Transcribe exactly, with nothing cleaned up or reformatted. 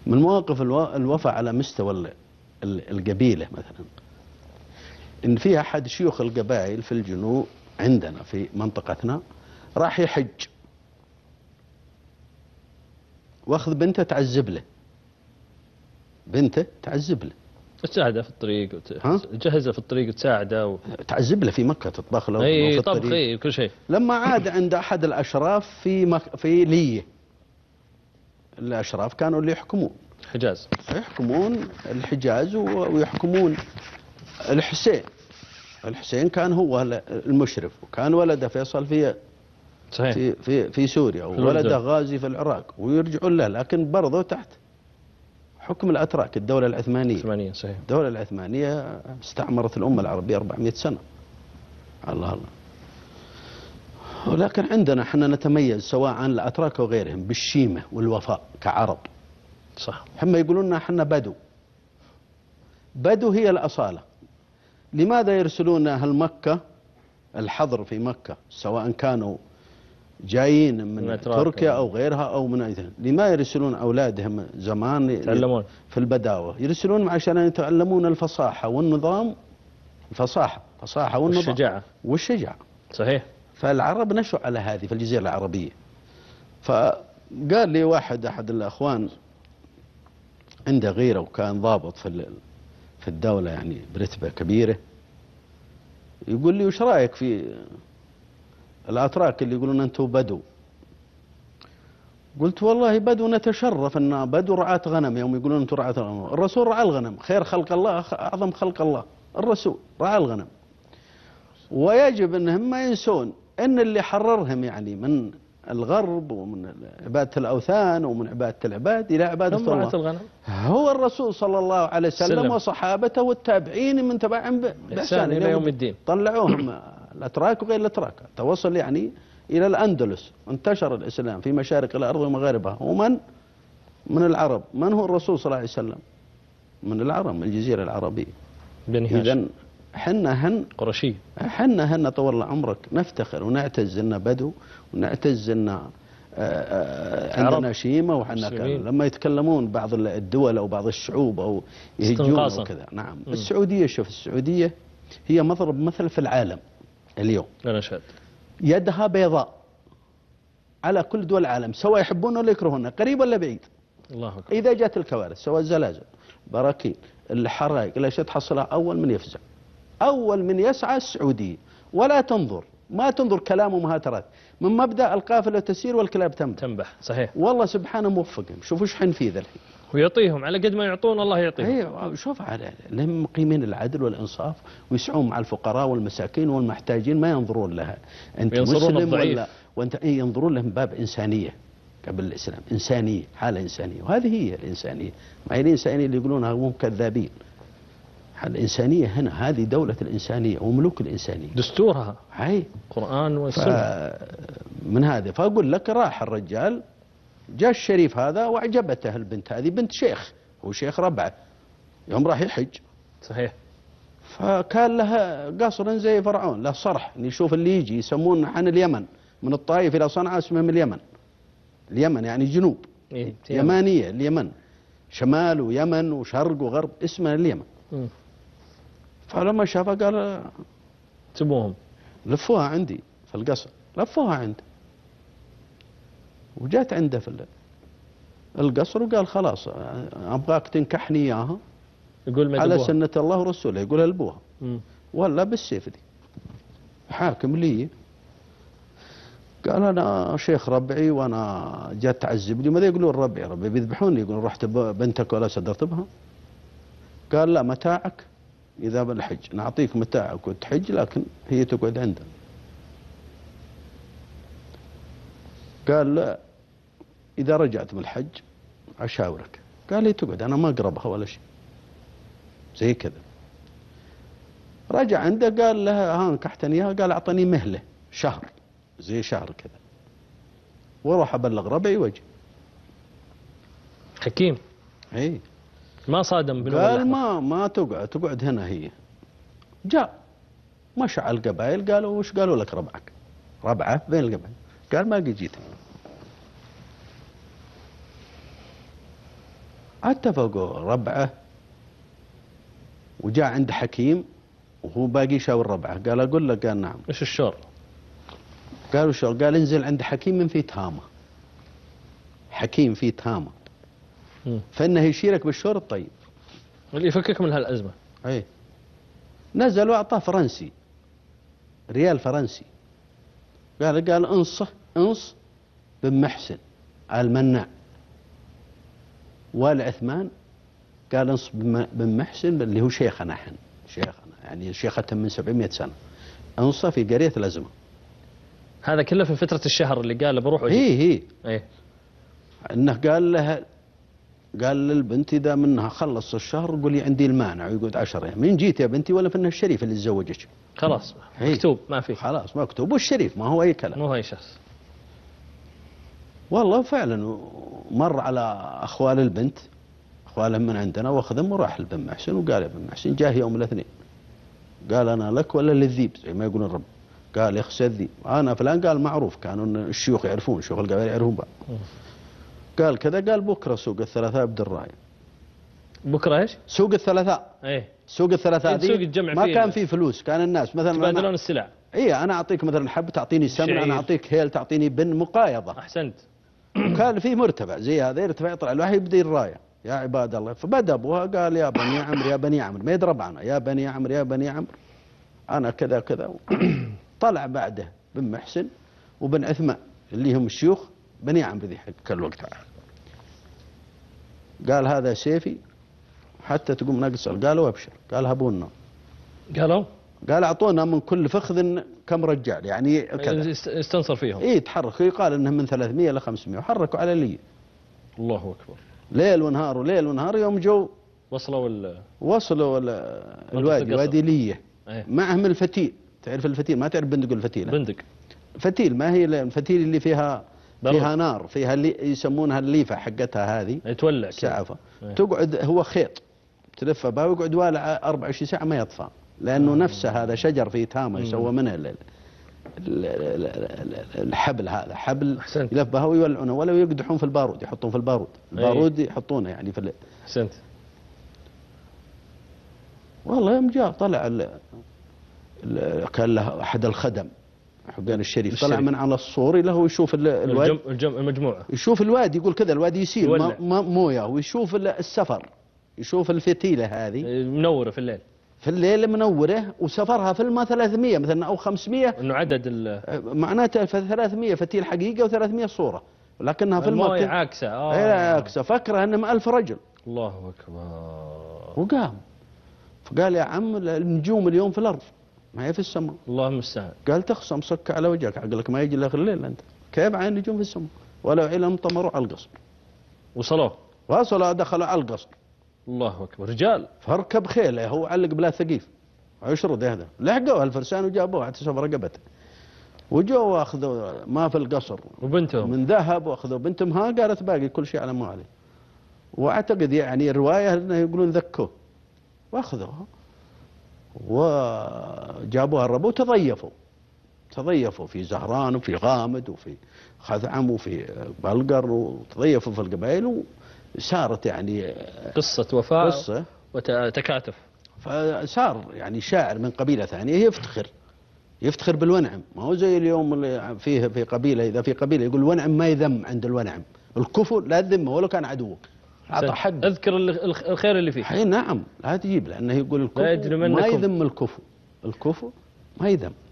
من مواقف الوفاء على مستوى القبيلة مثلا، إن في أحد شيوخ القبائل في الجنوب عندنا في منطقتنا راح يحج، واخذ بنته تعذب له، بنته تعذب له، تساعده في الطريق وتجهزه في الطريق وتساعده و... تعذب له في مكة، تطبخ له اي في طبخ اي كل شيء. لما عاد عند أحد الأشراف في مك... في لية، الأشراف كانوا اللي يحكمون الحجاز، يحكمون الحجاز ويحكمون الحسين. الحسين كان هو المشرف، وكان ولده فيصل في صحيح في في, في سوريا، وولده غازي في العراق، ويرجعون له، لكن برضه تحت حكم الأتراك، الدولة العثمانية. العثمانية صحيح. الدولة العثمانية استعمرت الأمة العربية أربعمائة سنة. الله الله. ولكن عندنا احنا نتميز سواء عن الأتراك وغيرهم بالشيمة والوفاء كعرب. صح. هم يقولون احنا بدو. بدو هي الأصالة. لماذا يرسلون أهل مكة الحظر في مكة سواء كانوا جايين من, من تركيا أو غيرها أو من أيضا؟ لما يرسلون أولادهم زمان يتعلمون في البداوة؟ يرسلون عشان يتعلمون الفصاحة والنظام، الفصاحة فصاحة والنظام والشجاعة والشجاعة. صحيح. فالعرب نشأوا على هذه في الجزيرة العربية. فقال لي واحد أحد الأخوان عنده غيرة وكان ضابط في في الدولة يعني برتبة كبيرة، يقول لي وش رأيك في الأتراك اللي يقولون أنتم بدو؟ قلت والله بدو نتشرف أن بدو رعاة غنم، يوم يقولون أنتم رعاة غنم، الرسول رعى الغنم، خير خلق الله أعظم خلق الله الرسول رعى الغنم. ويجب أنهم ما ينسون أن اللي حررهم يعني من الغرب ومن عبادة الأوثان ومن عبادة العباد إلى عبادة الله الغنم هو الرسول صلى الله عليه وسلم سلم. وصحابته والتابعين من تبعهم بإحسان إلى يوم الدين. طلعوهم الأتراك وغير الأتراك، توصل يعني إلى الأندلس، انتشر الإسلام في مشارق الأرض ومغاربها. ومن من العرب، من هو الرسول صلى الله عليه وسلم؟ من العرب، من الجزيرة العربية. إذن حنا هن قرشي، حنا هن طول الله عمرك نفتخر ونعتز إن بدو، ونعتز إن عندنا شيمة وحنا كان. لما يتكلمون بعض الدول أو بعض الشعوب أو يهجون وكذا. نعم. م. السعودية، شوف السعودية هي مضرب مثل في العالم اليوم. أنا شهد. يدها بيضاء على كل دول العالم، سواء يحبون ولا يكرهون، قريب ولا بعيد. الله أكبر. إذا جاءت الكوارث سواء الزلازل، براكين، الحرائق، لا شيء تحصلها أول من يفزع، أول من يسعى السعودية. ولا تنظر، ما تنظر كلام ومهاترات، من مبدأ القافلة تسير والكلاب تنبح. تنبح صحيح. والله سبحانه موفقهم. شوفوا ايش حنفيذ الحين، ويعطيهم على قد ما يعطون الله يعطيهم. ايوه شوف على لهم مقيمين العدل والانصاف، ويسعون مع الفقراء والمساكين والمحتاجين، ما ينظرون لها انت مسلم ولا وانت اي، ينظرون لهم باب انسانيه قبل الاسلام، انسانيه، حاله انسانيه، وهذه هي الانسانيه. ما هي الانسانيه اللي يقولونها هم كذابين. الإنسانية هنا، هذه دولة الإنسانية وملوك الإنسانية، دستورها هاي قرآن والسنة. من هذا فأقول لك راح الرجال، جاء الشريف هذا وأعجبته البنت هذه، بنت شيخ، هو شيخ ربعه، يوم راح يحج صحيح، فكان لها قصر زي فرعون، له صرح نشوف اللي يجي يسمون عن اليمن من الطائف إلى صنعاء اسمه من اليمن. اليمن يعني جنوب، إيه؟ يمانية، اليمن شمال ويمن وشرق وغرب، اسمه اليمن. م. فلما شافها قال سبوهم، لفوها عندي في القصر، لفوها عنده، وجات عنده في القصر وقال خلاص أبغاك تنكحني إياها يقول على سنة الله ورسوله، يقول ألبوها ولا بالسيف دي حاكم لي. قال أنا شيخ ربعي وأنا جات تعذبني، ماذا يقولون ربعي ربعي بيذبحوني، يقولون رحت بنتك ولا صدرت بها. قال لا، متاعك إذا بالحج نعطيك متاعك وتحج، لكن هي تقعد عندنا. قال لا، إذا رجعت من الحج أشاورك. قال لي تقعد، أنا ما أقربها ولا شيء زي كذا. رجع عنده قال لها ها نكحتني إياها، قال أعطني مهلة شهر، زي شهر كذا، وروح أبلغ ربعي وجه. حكيم. اي ما صادم بنو قال ما ما تقعد تقعد هنا. هي جاء مشى على القبائل، قالوا وش قالوا لك ربعك؟ ربعه بين القبائل. قال ما قد جيت. اتفقوا ربعه، وجاء عند حكيم وهو باقي يشاور ربعه، قال اقول لك، قال نعم. ايش الشر؟ قالوا شو؟ قال انزل عند حكيم من في تهامه، حكيم في تهامه، فانه يشيرك بالشور الطيب اللي يفكك من هالازمه. اي نزل واعطاه فرنسي، ريال فرنسي، قال قال انصه انص بن محسن المناع، والعثمان قال انص بن محسن اللي هو شيخنا احنا، شيخنا يعني شيخة من سبعمائة سنه، انصه في قريه الازمه. هذا كله في فتره الشهر اللي قال بروح وجي. اي اي ايه انه قال لها، قال للبنت اذا منها خلص الشهر قولي عندي المانع ويقعد عشرة ايام، من جيت يا بنتي ولا فنها الشريف اللي تزوجك. خلاص مكتوب ما في. خلاص مكتوب، والشريف ما هو اي كلام، مو اي شخص. والله فعلا مر على اخوال البنت، اخوالهم من عندنا، واخذهم وراح لبن محسن وقال يا بن محسن جاه يوم الاثنين، قال انا لك ولا للذيب زي ما يقول الرب، قال يخسى الذيب انا فلان، قال معروف كانوا الشيوخ يعرفون، شيوخ القبائل يعرفون بعض. قال كذا، قال بكره سوق الثلاثاء بدرايه. بكره ايش؟ سوق الثلاثاء. ايه سوق الثلاثاء ذي سوق الجمع ما كان فيه فلوس، كان الناس مثلا يتبادلون السلع. اي انا اعطيك مثلا حب تعطيني سمن، انا اعطيك هيل تعطيني بن، مقايضه. احسنت. وكان فيه مرتفع زي هذا، يرتفع يطلع الواحد يبدا الرايه، يا عباد الله. فبدا ابوها قال يا بني عمرو يا بني عمرو، ما يدرب عنه، يا بني عمرو يا بني عمرو انا كذا كذا. طلع بعده بن محسن وبن عثمان اللي هم الشيوخ بني عمرو ذي حق الوقت، قال هذا سيفي حتى تقوم ناقص. قالوا ابشر، قال هبونا، قالوا قال اعطونا من كل فخذ كم رجال، يعني كذا استنصر فيهم. اي تحرك، يقال انهم من ثلاثمائة الى خمسمائة، وحركوا على لي. الله اكبر. ليل ونهار وليل ونهار، يوم جو وصلوا ال وصلوا الوادي، وادي ليه. ايه؟ معهم الفتيل، تعرف الفتيل؟ ما تعرف بندق الفتيل؟ بندق فتيل، ما هي الفتيل اللي فيها برد. فيها نار، فيها اللي يسمونها الليفه حقتها هذه، يتولع سعفه. ايه؟ تقعد هو خيط تلفه بها ويقعد والع أربعة وعشرين ساعه ما يطفى، لانه آه. نفسه هذا شجر فيه تامه يسوى منه الحبل، هذا حبل يلف بها ويولعونه، ولا يقدحون في البارود، يحطون في البارود، البارود يحطونه يعني في. احسنت. والله يوم جاء طلع ال ال كان له احد الخدم حقين الشريف، طلع من على الصور له يشوف الوادي، الجم الجم المجموعه، يشوف الوادي، يقول كذا الوادي يسيل مويه، ويشوف السفر، يشوف الفتيله هذه منوره في الليل، في الليل منوره، وسفرها في الماء ثلاثمائة مثلا او خمسمائة، انه عدد ال معناته ثلاثمائة فتيل حقيقه وثلاثمائة صوره، ولكنها في الماء عاكسه. اه عاكسه، فكره انهم ألف رجل. الله اكبر. وقام فقال يا عم النجوم اليوم في الارض ما هي في السماء. الله المستعان. قال تخصم صك على وجهك، عقلك ما يجي الا اخر الليل انت، كيف عين النجوم في السماء؟ ولو علم طمروا على القصر. وصلوا وصلوا دخلوا على القصر. الله اكبر. رجال. فركب خيله، هو علق بلا ثقيف ويشرد هذا، لحقوها الفرسان وجابوها اعتصم رقبته، وجوا واخذوا ما في القصر وبنتهم من ذهب، واخذوا بنتهم، ها قالت باقي كل شيء على ما عليه. واعتقد يعني الروايه انه يقولون ذكوه واخذوها وجابوها الربو، وتضيفوا تضيفوا في زهران وفي غامد وفي خثعم وفي بلقر، وتضيفوا في القبائل، وصارت يعني قصة وفاء قصة وتكاتف. فصار يعني شاعر من قبيلة ثانية يفتخر يفتخر بالونعم، ما هو زي اليوم اللي فيه في قبيلة، إذا في قبيلة يقول الونعم ما يذم عند الونعم، الكفو لا تذمه ولو كان عدوك، أعطى حد، اذكر الخير اللي فيه. اي نعم، لا تجيب، لأنه يقول الكفو ما يذم الكفو، الكفو ما يذم.